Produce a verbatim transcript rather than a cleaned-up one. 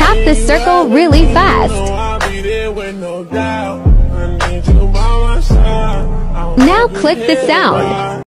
tap the circle really fast. Now click the sound.